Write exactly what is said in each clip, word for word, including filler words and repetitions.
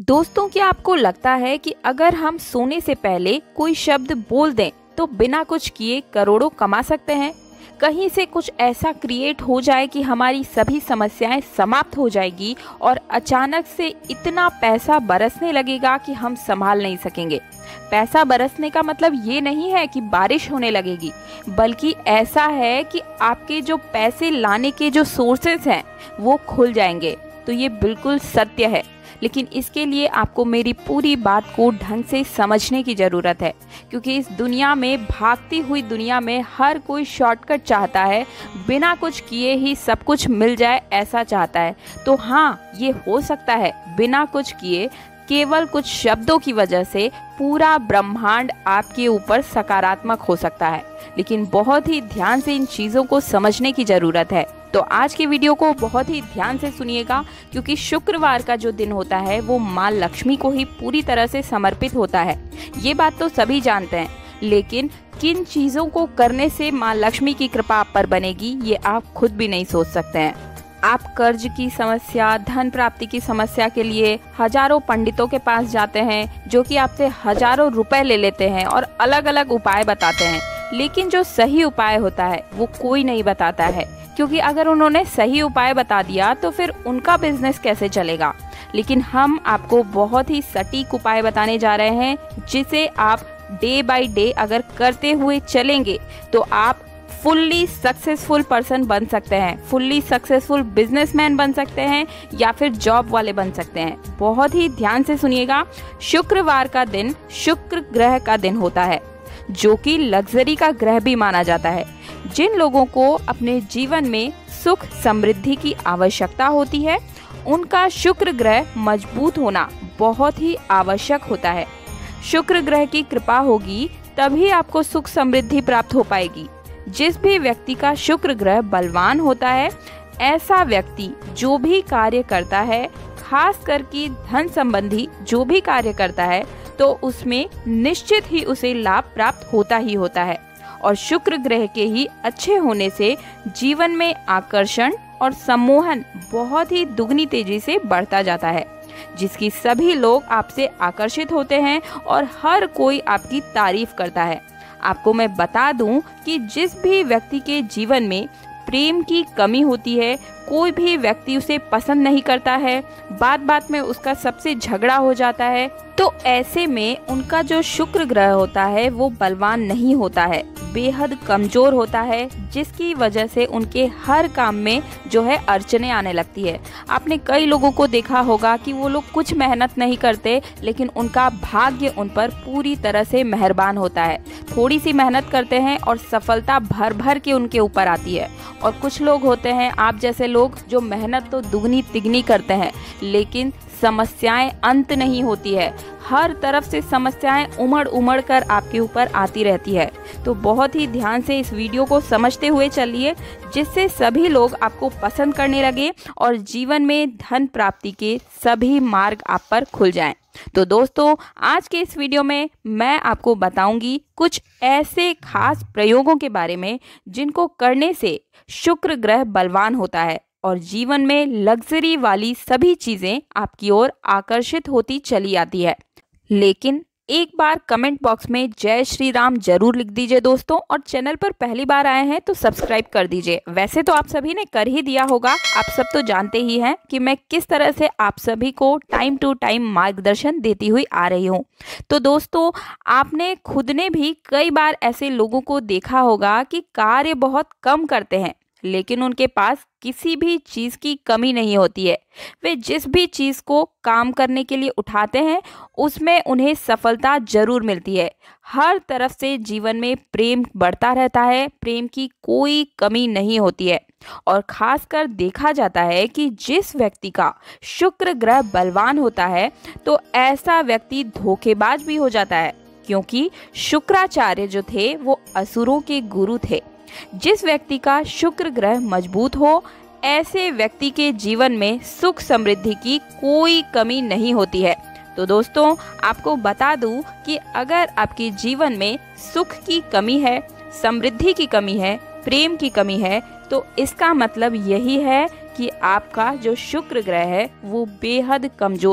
दोस्तों, क्या आपको लगता है कि अगर हम सोने से पहले कोई शब्द बोल दें तो बिना कुछ किए करोड़ों कमा सकते हैं? कहीं से कुछ ऐसा क्रिएट हो जाए कि हमारी सभी समस्याएं समाप्त हो जाएगी और अचानक से इतना पैसा बरसने लगेगा कि हम संभाल नहीं सकेंगे। पैसा बरसने का मतलब ये नहीं है कि बारिश होने लगेगी, बल्कि ऐसा है कि आपके जो पैसे लाने के जो सोर्सेस हैं वो खुल जाएंगे। तो ये बिल्कुल सत्य है, लेकिन इसके लिए आपको मेरी पूरी बात को ढंग से समझने की ज़रूरत है, क्योंकि इस दुनिया में, भागती हुई दुनिया में, हर कोई शॉर्टकट चाहता है, बिना कुछ किए ही सब कुछ मिल जाए ऐसा चाहता है। तो हाँ, ये हो सकता है बिना कुछ किए, केवल कुछ शब्दों की वजह से पूरा ब्रह्मांड आपके ऊपर सकारात्मक हो सकता है, लेकिन बहुत ही ध्यान से इन चीज़ों को समझने की ज़रूरत है। तो आज की वीडियो को बहुत ही ध्यान से सुनिएगा, क्योंकि शुक्रवार का जो दिन होता है वो माँ लक्ष्मी को ही पूरी तरह से समर्पित होता है। ये बात तो सभी जानते हैं, लेकिन किन चीज़ों को करने से माँ लक्ष्मी की कृपा आप पर बनेगी ये आप खुद भी नहीं सोच सकते हैं। आप कर्ज की समस्या, धन प्राप्ति की समस्या के लिए हजारों पंडितों के पास जाते हैं, जो कि आपसे हजारों रुपए ले लेते हैं और अलग अलग उपाय बताते हैं, लेकिन जो सही उपाय होता है वो कोई नहीं बताता है, क्योंकि अगर उन्होंने सही उपाय बता दिया तो फिर उनका बिजनेस कैसे चलेगा। लेकिन हम आपको बहुत ही सटीक उपाय बताने जा रहे हैं, जिसे आप डे बाय डे अगर करते हुए चलेंगे तो आप फुल्ली सक्सेसफुल पर्सन बन सकते हैं, फुल्ली सक्सेसफुल बिजनेसमैन बन सकते हैं, या फिर जॉब वाले बन सकते हैं। बहुत ही ध्यान से सुनिएगा। शुक्रवार का दिन शुक्र ग्रह का दिन होता है, जो कि लग्जरी का ग्रह भी माना जाता है। जिन लोगों को अपने जीवन में सुख समृद्धि की आवश्यकता होती है, उनका शुक्र ग्रह मजबूत होना बहुत ही आवश्यक होता है। शुक्र ग्रह की कृपा होगी तभी आपको सुख समृद्धि प्राप्त हो पाएगी। जिस भी व्यक्ति का शुक्र ग्रह बलवान होता है, ऐसा व्यक्ति जो भी कार्य करता है, खास करके धन संबंधी जो भी कार्य करता है, तो उसमें निश्चित ही उसे लाभ प्राप्त होता ही होता है। और शुक्र ग्रह के ही अच्छे होने से जीवन में आकर्षण और सम्मोहन बहुत ही दुगनी तेजी से बढ़ता जाता है, जिसकी सभी लोग आपसे आकर्षित होते हैं और हर कोई आपकी तारीफ करता है। आपको मैं बता दूं कि जिस भी व्यक्ति के जीवन में प्रेम की कमी होती है, कोई भी व्यक्ति उसे पसंद नहीं करता है, बात बात में उसका सबसे झगड़ा हो जाता है, तो ऐसे में उनका जो शुक्र ग्रह होता है वो बलवान नहीं होता है, बेहद कमजोर होता है, जिसकी वजह से उनके हर काम में जो है अड़चने आने लगती है। आपने कई लोगों को देखा होगा कि वो लोग कुछ मेहनत नहीं करते, लेकिन उनका भाग्य उन पर पूरी तरह से मेहरबान होता है। थोड़ी सी मेहनत करते हैं और सफलता भर भर के उनके ऊपर आती है। और कुछ लोग होते हैं आप जैसे लोग, जो मेहनत तो दुगनी तिगनी करते हैं, लेकिन समस्याएं अंत नहीं होती है। हर तरफ से समस्याएं उमड़ उमड़ कर आपके ऊपर आती रहती है। तो बहुत ही ध्यान से इस वीडियो को समझते हुए चलिए, जिससे सभी लोग आपको पसंद करने लगे और जीवन में धन प्राप्ति के सभी मार्ग आप पर खुल जाएं। तो दोस्तों, आज के इस वीडियो में मैं आपको बताऊंगी कुछ ऐसे खास प्रयोगों के बारे में जिनको करने से शुक्र ग्रह बलवान होता है और जीवन में लग्जरी वाली सभी चीजें आपकी ओर आकर्षित होती चली आती है। लेकिन एक बार कमेंट बॉक्स में जय श्री राम जरूर लिख दीजिए दोस्तों, और चैनल पर पहली बार आए हैं तो सब्सक्राइब कर दीजिए। वैसे तो आप सभी ने कर ही दिया होगा, आप सब तो जानते ही हैं कि मैं किस तरह से आप सभी को टाइम टू टाइम मार्गदर्शन देती हुई आ रही हूँ। तो दोस्तों, आपने खुद ने भी कई बार ऐसे लोगों को देखा होगा कि कार्य बहुत कम करते हैं, लेकिन उनके पास किसी भी चीज़ की कमी नहीं होती है। वे जिस भी चीज़ को काम करने के लिए उठाते हैं, उसमें उन्हें सफलता जरूर मिलती है। हर तरफ से जीवन में प्रेम बढ़ता रहता है, प्रेम की कोई कमी नहीं होती है। और खासकर देखा जाता है कि जिस व्यक्ति का शुक्र ग्रह बलवान होता है, तो ऐसा व्यक्ति धोखेबाज भी हो जाता है, क्योंकि शुक्राचार्य जो थे वो असुरों के गुरु थे। जिस व्यक्ति का शुक्र ग्रह मजबूत हो, ऐसे व्यक्ति के जीवन में सुख समृद्धि की कोई कमी नहीं होती है। तो दोस्तों, आपको बता दूं कि अगर आपके जीवन में सुख की कमी है, समृद्धि की कमी है, प्रेम की कमी है, तो इसका मतलब यही है कि आपका जो शुक्र ग्रह है वो बेहद कमजोर है।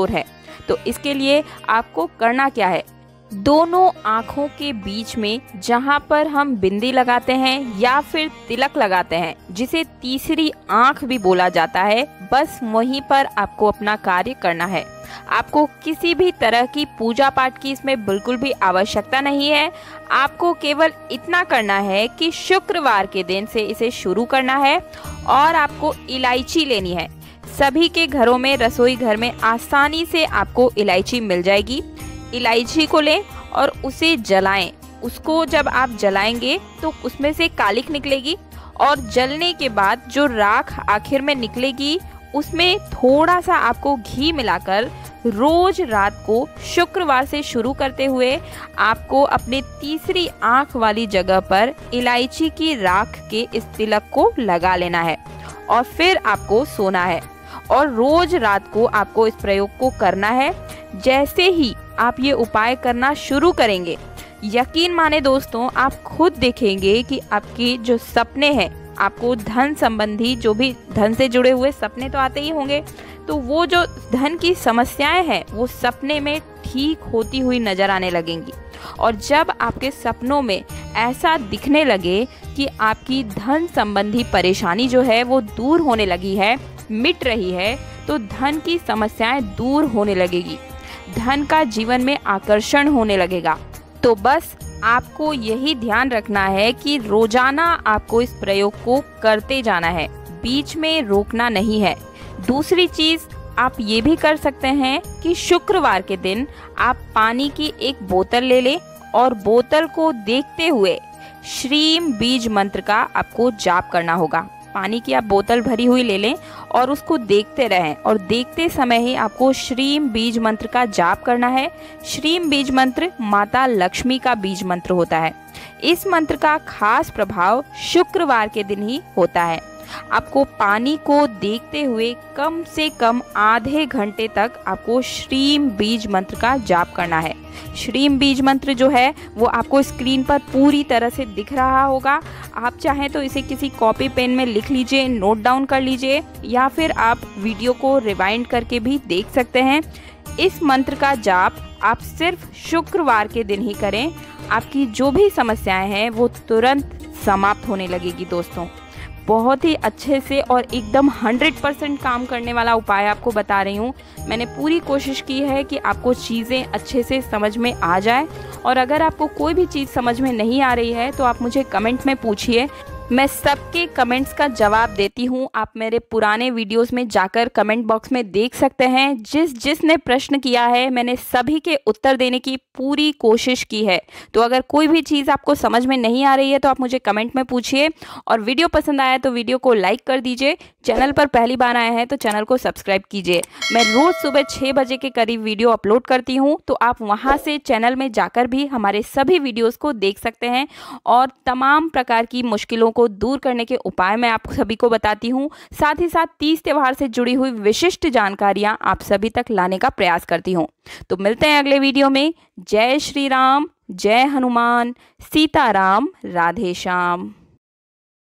तो इसके लिए आपको करना क्या है, दोनों आँखों के बीच में जहाँ पर हम बिंदी लगाते हैं या फिर तिलक लगाते हैं, जिसे तीसरी आँख भी बोला जाता है, बस वहीं पर आपको अपना कार्य करना है। आपको किसी भी तरह की पूजा पाठ की इसमें बिल्कुल भी आवश्यकता नहीं है। आपको केवल इतना करना है कि शुक्रवार के दिन से इसे शुरू करना है और आपको इलायची लेनी है। सभी के घरों में, रसोई घर में आसानी से आपको इलायची मिल जाएगी। इलायची को लें और उसे जलाएं। उसको जब आप जलाएंगे तो उसमें से कालिक निकलेगी और जलने के बाद जो राख आखिर में निकलेगी उसमें थोड़ा सा आपको घी मिलाकर रोज रात को शुक्रवार से शुरू करते हुए आपको अपने तीसरी आंख वाली जगह पर इलायची की राख के इस तिलक को लगा लेना है और फिर आपको सोना है। और रोज रात को आपको इस प्रयोग को करना है। जैसे ही आप ये उपाय करना शुरू करेंगे, यकीन माने दोस्तों, आप खुद देखेंगे कि आपकी जो सपने हैं, आपको धन संबंधी जो भी धन से जुड़े हुए सपने तो आते ही होंगे, तो वो जो धन की समस्याएं हैं वो सपने में ठीक होती हुई नजर आने लगेंगी। और जब आपके सपनों में ऐसा दिखने लगे कि आपकी धन संबंधी परेशानी जो है वो दूर होने लगी है, मिट रही है, तो धन की समस्याएं दूर होने लगेगी, धन का जीवन में आकर्षण होने लगेगा। तो बस आपको यही ध्यान रखना है कि रोजाना आपको इस प्रयोग को करते जाना है, बीच में रोकना नहीं है। दूसरी चीज आप ये भी कर सकते हैं कि शुक्रवार के दिन आप पानी की एक बोतल ले लें और बोतल को देखते हुए श्रीम बीज मंत्र का आपको जाप करना होगा। पानी की आप बोतल भरी हुई ले लें और उसको देखते रहें और देखते समय ही आपको श्रीम बीज मंत्र का जाप करना है। श्रीम बीज मंत्र माता लक्ष्मी का बीज मंत्र होता है। इस मंत्र का खास प्रभाव शुक्रवार के दिन ही होता है। आपको पानी को देखते हुए कम से कम आधे घंटे तक आपको श्रीम बीज मंत्र का जाप करना है। श्रीम बीज मंत्र जो है वो आपको स्क्रीन पर पूरी तरह से दिख रहा होगा। आप चाहें तो इसे किसी कॉपी पेन में लिख लीजिए, नोट डाउन कर लीजिए, या फिर आप वीडियो को रिवाइंड करके भी देख सकते हैं। इस मंत्र का जाप आप सिर्फ शुक्रवार के दिन ही करें। आपकी जो भी समस्याएं हैं वो तुरंत समाप्त होने लगेगी दोस्तों। बहुत ही अच्छे से और एकदम हंड्रेड परसेंट काम करने वाला उपाय आपको बता रही हूँ। मैंने पूरी कोशिश की है कि आपको चीज़ें अच्छे से समझ में आ जाए। और अगर आपको कोई भी चीज़ समझ में नहीं आ रही है तो आप मुझे कमेंट में पूछिए, मैं सबके कमेंट्स का जवाब देती हूँ। आप मेरे पुराने वीडियोस में जाकर कमेंट बॉक्स में देख सकते हैं। जिस जिसने प्रश्न किया है मैंने सभी के उत्तर देने की पूरी कोशिश की है। तो अगर कोई भी चीज़ आपको समझ में नहीं आ रही है तो आप मुझे कमेंट में पूछिए। और वीडियो पसंद आया तो वीडियो को लाइक कर दीजिए। चैनल पर पहली बार आए हैं तो चैनल को सब्सक्राइब कीजिए। मैं रोज़ सुबह छः बजे के करीब वीडियो अपलोड करती हूँ, तो आप वहाँ से चैनल में जाकर भी हमारे सभी वीडियोज़ को देख सकते हैं और तमाम प्रकार की मुश्किलों को दूर करने के उपाय मैं आप सभी को बताती हूँ। साथ ही साथ तीज त्योहार से जुड़ी हुई विशिष्ट जानकारियाँ आप सभी तक लाने का प्रयास करती हूँ। तो मिलते हैं अगले वीडियो में। जय श्री राम, जय हनुमान, सीताराम, राधे श्याम।